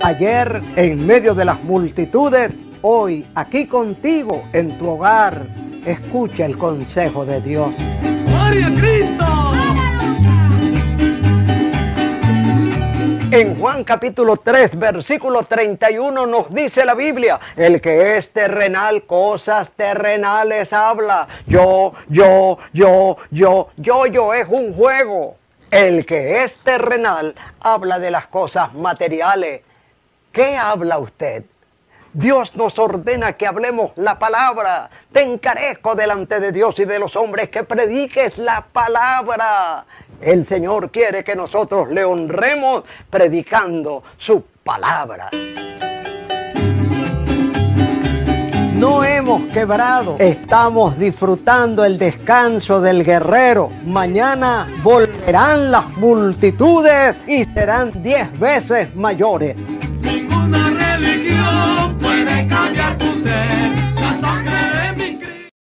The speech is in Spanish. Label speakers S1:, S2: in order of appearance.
S1: Ayer en medio de las multitudes, hoy aquí contigo en tu hogar. Escucha el consejo de Dios.
S2: ¡Gloria a Cristo!
S1: En Juan capítulo 3, versículo 31 nos dice la Biblia: el que es terrenal, cosas terrenales habla. Yo es un juego. El que es terrenal habla de las cosas materiales. ¿Qué habla usted? Dios nos ordena que hablemos la palabra. Te encarezco delante de Dios y de los hombres que prediques la palabra. El Señor quiere que nosotros le honremos predicando su palabra. No hemos quebrado, estamos disfrutando el descanso del guerrero. Mañana volverán las multitudes y serán 10 veces mayores.